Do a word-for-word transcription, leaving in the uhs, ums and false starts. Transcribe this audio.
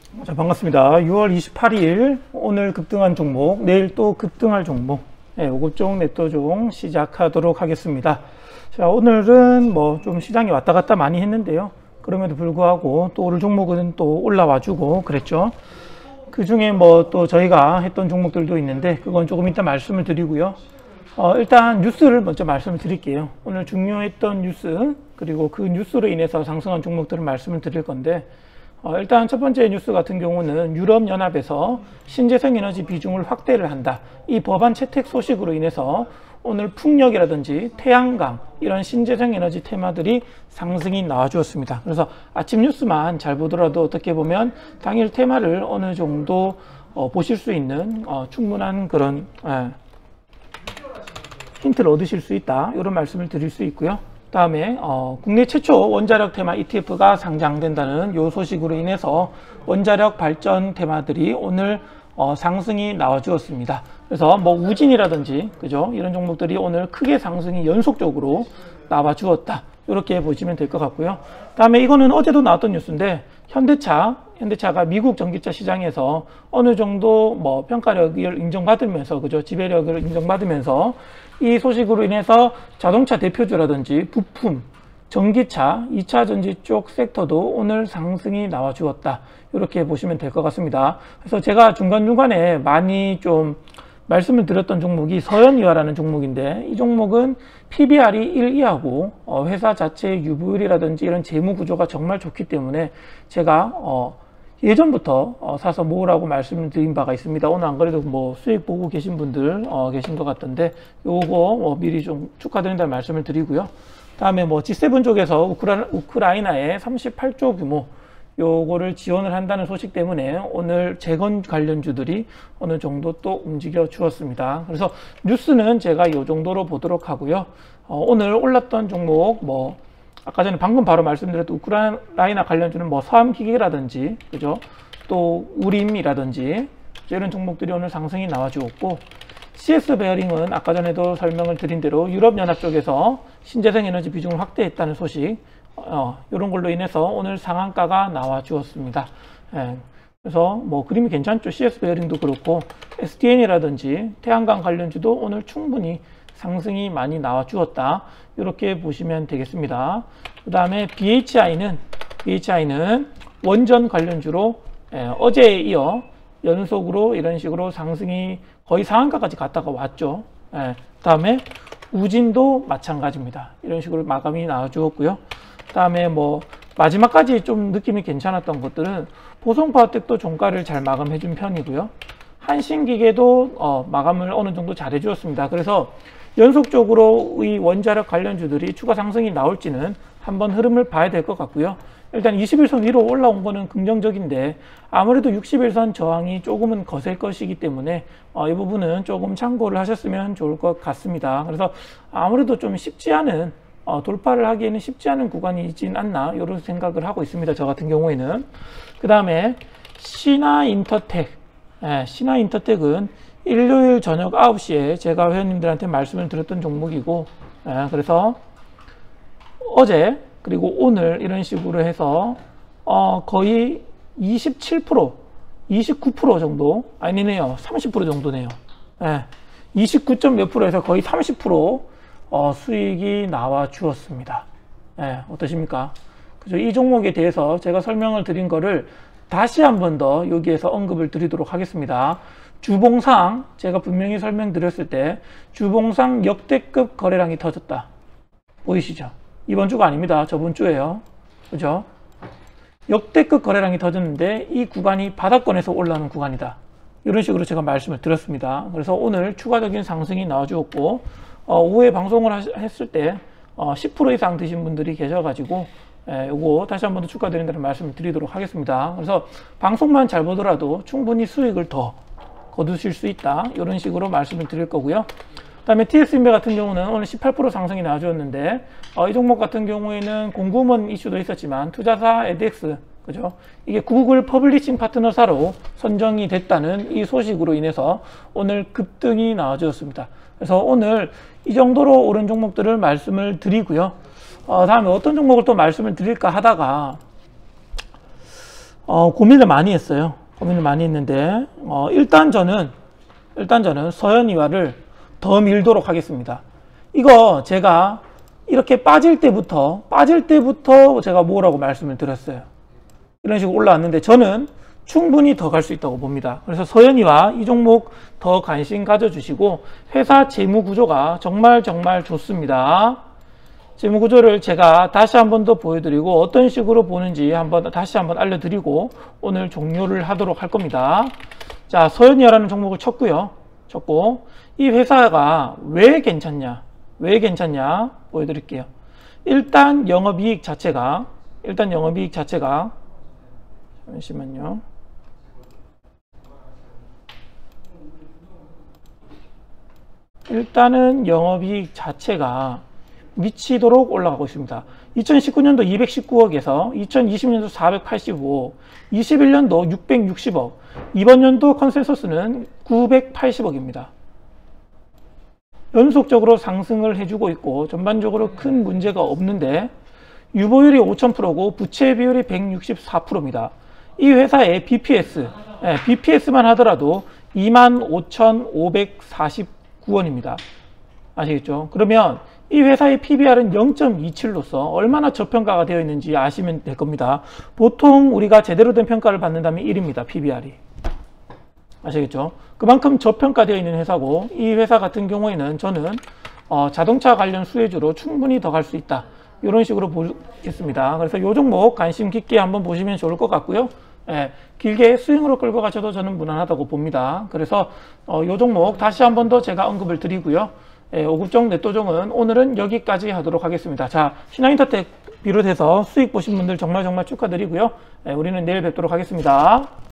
자, 반갑습니다. 유월 이십팔일 오늘 급등한 종목, 내일 또 급등할 종목, 네, 오급종 냅도종 시작하도록 하겠습니다. 자, 오늘은 뭐 좀 시장이 왔다 갔다 많이 했는데요. 그럼에도 불구하고 또 오늘 종목은 또 올라와 주고 그랬죠. 그 중에 뭐 또 저희가 했던 종목들도 있는데 그건 조금 이따 말씀을 드리고요. 어, 일단 뉴스를 먼저 말씀을 드릴게요. 오늘 중요했던 뉴스, 그리고 그 뉴스로 인해서 상승한 종목들을 말씀을 드릴 건데, 어, 일단 첫 번째 뉴스 같은 경우는 유럽연합에서 신재생에너지 비중을 확대를 한다. 이 법안 채택 소식으로 인해서 오늘 풍력이라든지 태양광 이런 신재생에너지 테마들이 상승이 나와주었습니다. 그래서 아침 뉴스만 잘 보더라도 어떻게 보면 당일 테마를 어느 정도 어, 보실 수 있는 어, 충분한 그런 예, 힌트를 얻으실 수 있다. 이런 말씀을 드릴 수 있고요. 다음에 어, 국내 최초 원자력 테마 이티에프가 상장된다는 이 소식으로 인해서 원자력 발전 테마들이 오늘 어, 상승이 나와 주었습니다. 그래서 뭐 우진이라든지 그죠? 이런 종목들이 오늘 크게 상승이 연속적으로 나와 주었다. 이렇게 보시면 될 것 같고요. 다음에 이거는 어제도 나왔던 뉴스인데 현대차, 현대차가 미국 전기차 시장에서 어느 정도 뭐 평가력을 인정받으면서 그죠? 지배력을 인정받으면서 이 소식으로 인해서 자동차 대표주라든지 부품, 전기차, 이차 전지 쪽 섹터도 오늘 상승이 나와 주었다. 이렇게 보시면 될 것 같습니다. 그래서 제가 중간중간에 많이 좀 말씀을 드렸던 종목이 서현이화라는 종목인데, 이 종목은 피비알이 일 이하고 어, 회사 자체의 유보율이라든지 이런 재무 구조가 정말 좋기 때문에 제가 어, 예전부터 어, 사서 모으라고 말씀을 드린 바가 있습니다. 오늘 안 그래도 뭐 수익 보고 계신 분들 어, 계신 것 같던데, 요거 뭐 미리 좀 축하드린다는 말씀을 드리고요. 다음에 뭐 지 세븐 쪽에서 우크라, 우크라이나에 삼십팔조 규모 요거를 지원을 한다는 소식 때문에 오늘 재건 관련주들이 어느 정도 또 움직여 주었습니다. 그래서 뉴스는 제가 요 정도로 보도록 하고요. 어, 오늘 올랐던 종목 뭐 아까 전에 방금 바로 말씀드렸던 우크라이나 관련주는 뭐 서암기계라든지 그죠? 또 우림이라든지 이런 종목들이 오늘 상승이 나와 주었고, 씨에스 베어링은 아까 전에도 설명을 드린 대로 유럽연합 쪽에서 신재생에너지 비중을 확대했다는 소식, 어, 이런 걸로 인해서 오늘 상한가가 나와 주었습니다. 예, 그래서 뭐 그림이 괜찮죠. 씨에스 베어링도 그렇고 에스디엔이라든지 태양광 관련주도 오늘 충분히 상승이 많이 나와 주었다. 이렇게 보시면 되겠습니다. 그 다음에 비에이치아이는 비에이치아이는 원전 관련주로 예, 어제에 이어 연속으로 이런 식으로 상승이 거의 상한가까지 갔다가 왔죠. 예, 그 다음에 우진도 마찬가지입니다. 이런 식으로 마감이 나와 주었고요. 그 다음에 뭐 마지막까지 좀 느낌이 괜찮았던 것들은 보성파워텍도 종가를 잘 마감해 준 편이고요. 한신기계도 어, 마감을 어느 정도 잘 해주었습니다. 그래서 연속적으로 이 원자력 관련주들이 추가 상승이 나올지는 한번 흐름을 봐야 될 것 같고요. 일단 이십일선 위로 올라온 거는 긍정적인데 아무래도 육십일선 저항이 조금은 거셀 것이기 때문에 어, 이 부분은 조금 참고를 하셨으면 좋을 것 같습니다. 그래서 아무래도 좀 쉽지 않은 어, 돌파를 하기에는 쉽지 않은 구간이진 않나 이런 생각을 하고 있습니다. 저 같은 경우에는. 그 다음에 신화인터텍, 예, 신화인터텍은 일요일 저녁 아홉 시에 제가 회원님들한테 말씀을 드렸던 종목이고, 예, 그래서 어제 그리고 오늘 이런 식으로 해서 어, 거의 이십칠 퍼센트, 이십구 퍼센트 정도 아니네요. 삼십 퍼센트 정도네요. 예, 이십구 점 몇 프로에서 거의 삼십 퍼센트 어, 수익이 나와 주었습니다. 예, 어떠십니까? 그죠? 이 종목에 대해서 제가 설명을 드린 거를 다시 한 번 더 여기에서 언급을 드리도록 하겠습니다. 주봉상 제가 분명히 설명드렸을 때 주봉상 역대급 거래량이 터졌다. 보이시죠? 이번 주가 아닙니다. 저번 주예요. 그죠? 역대급 거래량이 터졌는데 이 구간이 바닥권에서 올라오는 구간이다. 이런 식으로 제가 말씀을 드렸습니다. 그래서 오늘 추가적인 상승이 나와 주었고, 어, 오후에 방송을 하, 했을 때 어, 십 퍼센트 이상 드신 분들이 계셔가지고 예, 요거 다시 한 번 더 축하드린다는 말씀을 드리도록 하겠습니다. 그래서 방송만 잘 보더라도 충분히 수익을 더 거두실 수 있다. 이런 식으로 말씀을 드릴 거고요. 그 다음에 티에스인베 같은 경우는 오늘 십팔 퍼센트 상승이 나와주었는데 어, 이 종목 같은 경우에는 공구먼 이슈도 있었지만 투자사 에드엑스 그죠? 이게 구글 퍼블리싱 파트너사로 선정이 됐다는 이 소식으로 인해서 오늘 급등이 나와주었습니다. 그래서 오늘 이 정도로 오른 종목들을 말씀을 드리고요. 어, 다음에 어떤 종목을 또 말씀을 드릴까 하다가 어, 고민을 많이 했어요. 고민을 많이 했는데 어, 일단 저는 일단 저는 서현이와를 더 밀도록 하겠습니다. 이거 제가 이렇게 빠질 때부터 빠질 때부터 제가 뭐라고 말씀을 드렸어요. 이런 식으로 올라왔는데 저는 충분히 더 갈 수 있다고 봅니다. 그래서 서현이와 이 종목 더 관심 가져주시고 회사 재무 구조가 정말 정말 좋습니다. 재무 구조를 제가 다시 한 번 더 보여드리고 어떤 식으로 보는지 한번 다시 한번 알려드리고 오늘 종료를 하도록 할 겁니다. 자, 서현이라는 종목을 쳤고요. 쳤고 이 회사가 왜 괜찮냐? 왜 괜찮냐? 보여드릴게요. 일단 영업이익 자체가 일단 영업이익 자체가 잠시만요. 일단은 영업이익 자체가 미치도록 올라가고 있습니다. 이천십구 년도 이백십구억에서 이천이십 년도 사백팔십오억, 이십일 년도 육백육십억, 이번 연도 컨센서스는 구백팔십억입니다. 연속적으로 상승을 해주고 있고 전반적으로 큰 문제가 없는데 유보율이 오천 퍼센트고 부채 비율이 백육십사 퍼센트입니다. 이 회사의 비피에스, 예, 비피에스만 하더라도 이만 오천오백사십구 원입니다. 아시겠죠? 그러면 이 회사의 피비알은 영 점 이칠로서 얼마나 저평가가 되어 있는지 아시면 될 겁니다. 보통 우리가 제대로 된 평가를 받는다면 일입니다. 피비알이. 아시겠죠? 그만큼 저평가되어 있는 회사고 이 회사 같은 경우에는 저는 어, 자동차 관련 수혜주로 충분히 더 갈 수 있다. 이런 식으로 보겠습니다. 그래서 이 종목 관심 깊게 한번 보시면 좋을 것 같고요. 예, 길게 스윙으로 끌고 가셔도 저는 무난하다고 봅니다. 그래서 어, 이 종목 다시 한 번 더 제가 언급을 드리고요. 예, 오급종 넷도종은 오늘은 여기까지 하도록 하겠습니다. 자, 신한인터텍 비롯해서 수익 보신 분들 정말 정말 축하드리고요. 예, 우리는 내일 뵙도록 하겠습니다.